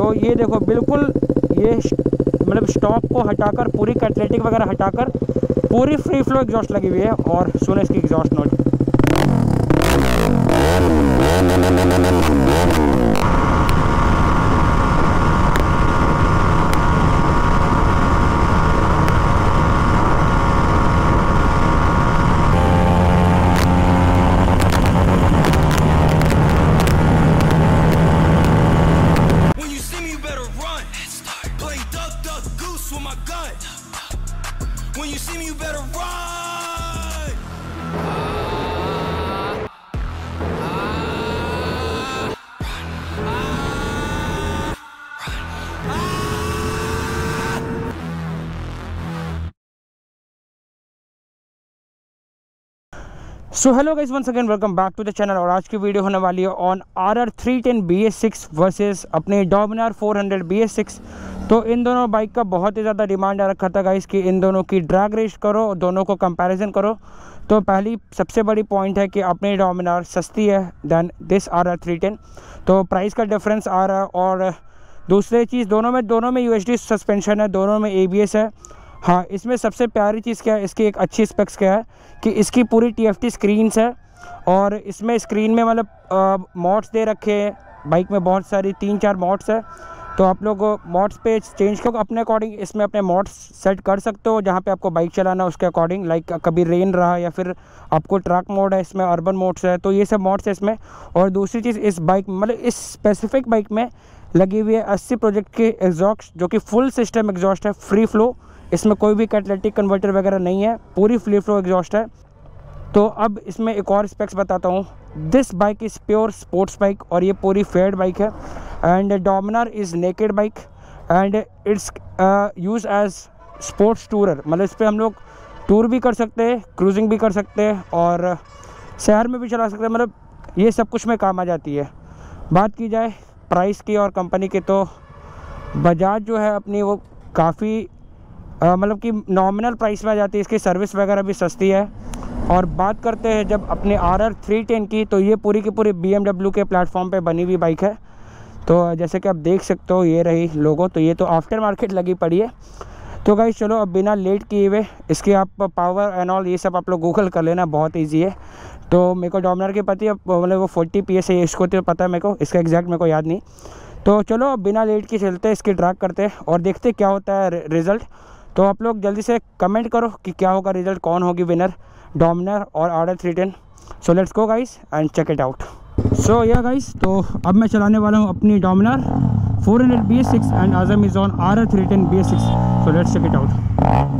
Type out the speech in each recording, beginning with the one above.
तो ये देखो बिल्कुल ये मतलब स्टॉक को हटाकर पूरी कैटलिटिक वगैरह हटाकर पूरी फ्री फ्लो एग्जॉस्ट लगी हुई है। और सुनो इसकी exhaust note. So hello guys, once again welcome back to the channel. और आज की वीडियो होने वाली है ऑन RR 310 BS6 वर्सेस अपने Dominar 400 BS6। तो इन दोनों बाइक का बहुत ही ज़्यादा डिमांड आ रखा था गाइस कि इन दोनों की ड्रैग रेस करो, दोनों को कंपैरिजन करो। तो पहली सबसे बड़ी पॉइंट है कि अपनी Dominar सस्ती है दैन दिस RR 310, तो प्राइस का डिफरेंस आ रहा है। और दूसरी चीज़, दोनों में UHD सस्पेंशन है, दोनों में ABS है। हाँ, इसमें सबसे प्यारी चीज़ क्या है, इसकी एक अच्छी स्पेक्स क्या है कि इसकी पूरी TFT स्क्रीन्स है। और इसमें स्क्रीन में मतलब मॉड्स दे रखे हैं बाइक में, बहुत सारी 3-4 मॉड्स है। तो आप लोग मॉड्स पे चेंज करो अपने अकॉर्डिंग, इसमें अपने मॉड्स सेट कर सकते हो जहाँ पे आपको बाइक चलाना है उसके अकॉर्डिंग। लाइक कभी रेन रहा या फिर आपको ट्रक मोड है, इसमें अर्बन मोड्स है, तो ये सब मॉड्स है इसमें। और दूसरी चीज़, इस बाइक मतलब इस स्पेसिफिक बाइक में लगी हुई है 80 प्रोजेक्ट के एग्जॉस्ट, जो कि फुल सिस्टम एग्जॉस्ट है, फ्री फ्लो। इसमें कोई भी कैटलिटिक कन्वर्टर वगैरह नहीं है, पूरी फ्री फ्लो एग्जॉस्ट है। तो अब इसमें एक और स्पेक्स बताता हूँ। This bike is pure sports bike और ये पूरी फेयर्ड बाइक है। And Dominar is naked bike and it's use as sports tourer. मतलब इस पर हम लोग टूर भी कर सकते हैं, क्रूजिंग भी कर सकते हैं और शहर में भी चला सकते हैं। मतलब ये सब कुछ में काम आ जाती है। बात की जाए प्राइस की और कंपनी की, तो बजाज जो है अपनी वो काफ़ी मतलब कि नॉमिनल प्राइस में आ जाती है, इसकी सर्विस वगैरह भी सस्ती है। और बात करते हैं जब अपने RR 310 की, तो ये पूरी की पूरी BMW के प्लेटफॉर्म पे बनी हुई बाइक है। तो जैसे कि आप देख सकते हो, ये रही लोगो, तो ये तो आफ्टर मार्केट लगी पड़ी है। तो गाइस चलो, अब बिना लेट किए हुए इसकी आप पावर एंड ऑल ये सब आप लोग गूगल कर लेना, बहुत ईजी है। तो मेरे को Dominar के पति मतलब वो 40 PS है, इसको तो पता है मेरे को, इसका एग्जैक्ट मेरे को याद नहीं। तो चलो अब बिना लेट के चलते हैं, इसकी ड्रैग करते हैं और देखते क्या होता है रिज़ल्ट। तो आप लोग जल्दी से कमेंट करो कि क्या होगा रिज़ल्ट, कौन होगी विनर, Dominar और RR 310। So let's go guys and check it out. So yeah guys, तो अब मैं चलाने वाला हूँ अपनी Dominar 400 BS6 and Azam is on RR 310 BS6। So let's check it out.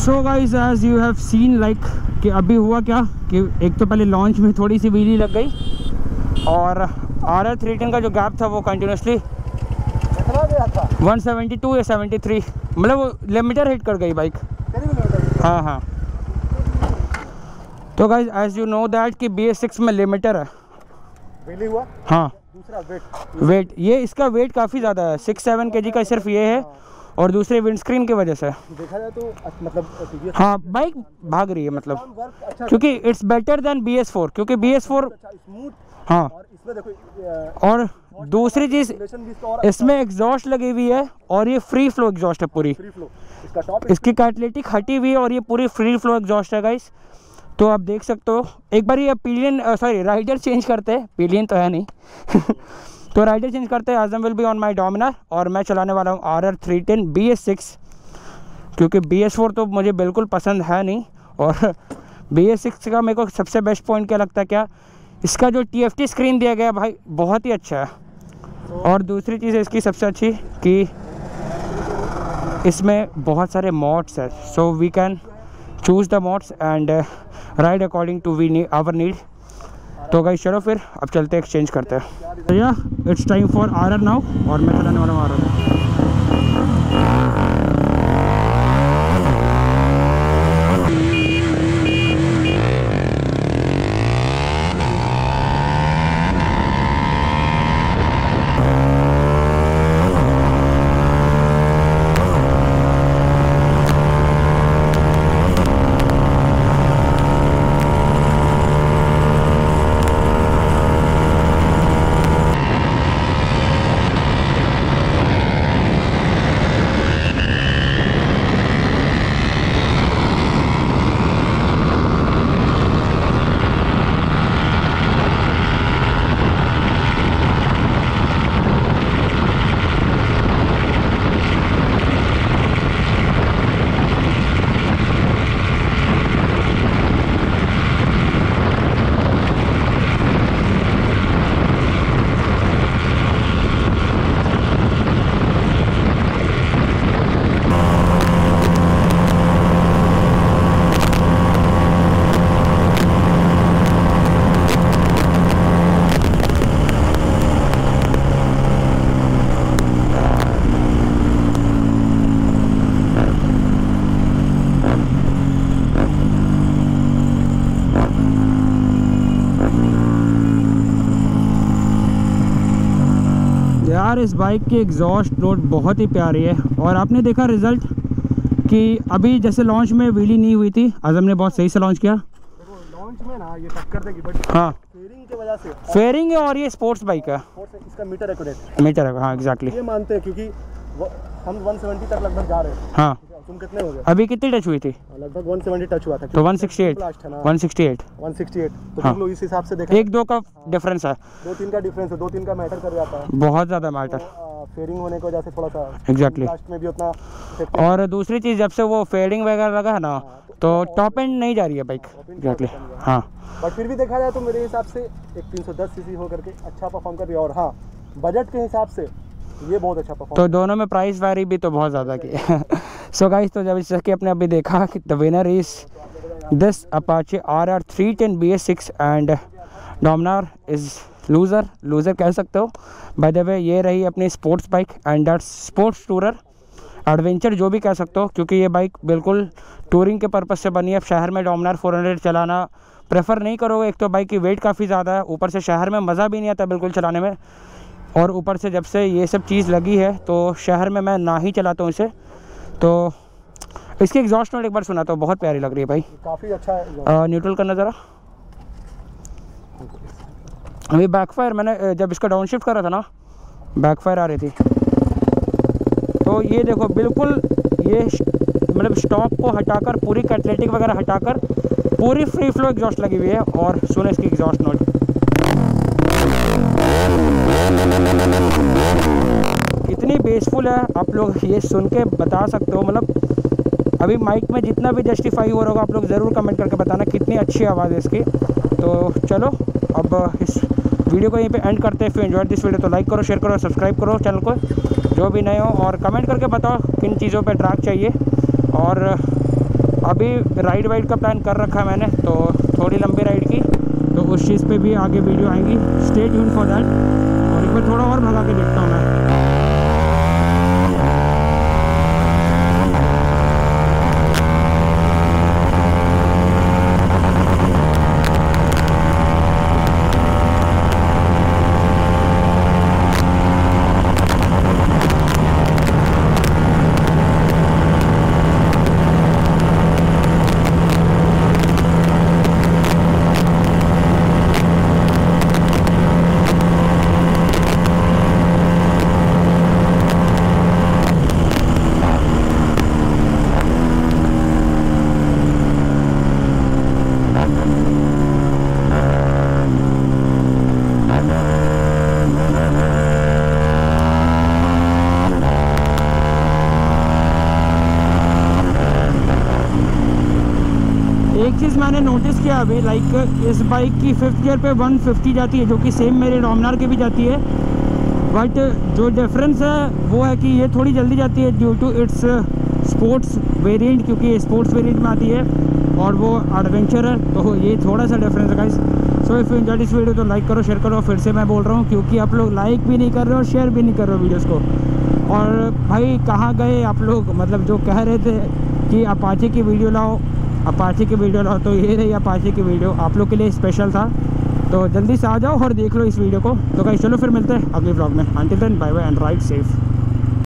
So guys as you have seen like कि अभी हुआ क्या कि एक तो पहले लॉन्च में थोड़ी सी व्हीली लग गई और RR 310 का जो गैप था वो कंटिन्यूसली 172 या 73 मतलब वो लिमिटर हिट कर गई बाइक। हाँ हाँ। तो guys as you know that कि BS6 में लिमिटर है। व्हीली हुआ। हाँ। दूसरा वेट ये इसका वेट काफ़ी ज़्यादा है, 6-7 kg का सिर्फ ये है और दूसरे विंडस्क्रीन की वजह से देखा जाए तो मतलब हाँ बाइक भाग रही है मतलब अच्छा, क्योंकि इट्स बेटर देन BS4 क्योंकि BS4 स्मूथ। हाँ और इसमें देखो और दूसरी चीज़ इसमें एग्जॉस्ट लगी हुई है और ये फ्री फ्लो एग्जॉस्ट है पूरी। फ्री फ्लो इसका टॉप इसकी कैटलिटिक हटी हुई है और ये पूरी फ्री फ्लो एग्जॉस्ट है गाइस। तो आप देख सकते हो एक बार ये पिलियन सॉरी राइडर चेंज करते हैं, पिलियन तो है नहीं तो राइडर चेंज करते हैं। Azam will be on my Dominar और मैं चलाने वाला हूँ RR 310 BS6 क्योंकि BS4 तो मुझे बिल्कुल पसंद है नहीं। और BS6 का मेरे को सबसे बेस्ट पॉइंट क्या लगता है क्या, इसका जो TFT स्क्रीन दिया गया भाई बहुत ही अच्छा है। और दूसरी चीज़ है इसकी सबसे अच्छी कि इसमें बहुत सारे मॉड्स हैं, so we can choose the mods and ride according to our need. तो गाइस चलो फिर अब चलते एक्सचेंज करते हैं। तो yeah it's time for RR now और मैं चलाने वाला हूँ RR। यार इस बाइक की एग्जॉस्ट नोट बहुत ही प्यारी है और आपने देखा रिज़ल्ट कि अभी जैसे लॉन्च में व्हीली नहीं हुई थी, आज़म ने बहुत सही से लॉन्च किया। देखो लॉन्च में ना ये टक्कर देगी बट हाँ फेयरिंग की वजह से फेयरिंग है और ये स्पोर्ट्स बाइक है, इसका मीटर एक्यूरेट मीटर है। हाँ एग्जैक्टली ये मानते हैं क्योंकि हम 170 तक लगभग जा रहे हैं। हाँ तुम कितने हो गए? अभी कितनी टच हुई थी? लगभग 170 टच हुआ था तो 168 तो हाँ। लो इस हिसाब से देखा 1-2 का डिफरेंस है, 2-3 का डिफरेंस है, 2-3 का मैटर कर जाता है, बहुत ज़्यादा मैटर। फेयरिंग होने की वजह से थोड़ा सा एग्जैक्टली लास्ट में भी उतना और दूसरी चीज़ जब से वो फेडिंग वगैरह लगा है ना तो टॉप एंड नहीं जा रही है बाइक। एग्जैक्टली हाँ बट फिर भी देखा जाए तो मेरे हिसाब से एक 310 सीसी हो करके अच्छा परफॉर्म कर रही है। और हाँ बजट के हिसाब से ये बहुत अच्छा परफॉर्म। तो दोनों में प्राइस वैरी भी तो बहुत ज़्यादा की है। सो गाइस तो जब जैसे कि आपने अभी देखा कि the winner is this Apache RR 310 BS6 and Dominar is loser कह सकते हो। बाय द वे ये रही अपनी sports bike and that's sports tourer adventure जो भी कह सकते हो क्योंकि ये बाइक बिल्कुल टूरिंग के पर्पज़ से बनी है। शहर में डोमिनार 400 चलाना प्रेफर नहीं करोगे, एक तो बाइक की वेट काफ़ी ज़्यादा है, ऊपर से शहर में मज़ा भी नहीं आता बिल्कुल चलाने में। और ऊपर से जब से ये सब चीज़ लगी है तो शहर में मैं ना ही चलाता हूँ इसे। तो इसकी एग्जॉस्ट नोट एक बार सुना तो बहुत प्यारी लग रही है भाई, काफ़ी अच्छा है। न्यूट्रल करना ज़रा। अभी बैकफायर मैंने जब इसका डाउन शिफ्ट करा था ना बैकफायर आ रही थी, तो ये देखो बिल्कुल ये मतलब स्टॉक को हटाकर पूरी कैटलिटिक वगैरह हटाकर पूरी फ्री फ्लो एग्जॉस्ट लगी हुई है। और सुनो इसकी एग्जॉस्ट नोट, कितनी बेसफुल है आप लोग ये सुन के बता सकते हो। मतलब अभी माइक में जितना भी जस्टिफाई हो रहा होगा आप लोग ज़रूर कमेंट करके बताना कितनी अच्छी आवाज़ है इसकी। तो चलो अब इस वीडियो को यहीं पे एंड करते हैं। फिर एंजॉय दिस वीडियो तो लाइक करो, शेयर करो, सब्सक्राइब करो चैनल को जो भी नए हो, और कमेंट करके बताओ किन चीज़ों पे ट्रैक चाहिए। और अभी राइड वाइड का प्लान कर रखा है मैंने, तो थोड़ी लंबी राइड की, तो उस चीज़ पे भी आगे वीडियो आएंगी, स्टे ट्यून फॉर दैट। और एक बार थोड़ा और भगा के देखता हूँ मैं। एक चीज़ मैंने नोटिस किया अभी, लाइक इस बाइक की 5th गियर पे 150 जाती है, जो कि सेम मेरे डोमिनार की भी जाती है, बट जो डिफरेंस है वो है कि ये थोड़ी जल्दी जाती है due to its sports variant, क्योंकि ये स्पोर्ट्स वेरिएंट में आती है और वो एडवेंचर है, तो ये थोड़ा सा डिफरेंस है guys. So if you enjoyed this video तो लाइक करो, शेयर करो। फिर से मैं बोल रहा हूँ, क्योंकि आप लोग लाइक भी नहीं कर रहे हो और शेयर भी नहीं कर रहे हो वीडियोज़ को। और भाई कहाँ गए आप लोग, मतलब जो कह रहे थे कि अपाचे की वीडियो लाओ, अपाचे की वीडियो लाओ, तो ये रही अपाचे की वीडियो आप लोग के लिए स्पेशल था, तो जल्दी से आ जाओ और देख लो इस वीडियो को। तो गाइस चलो फिर मिलते हैं अगले व्लॉग में। Until then bye bye and ride safe.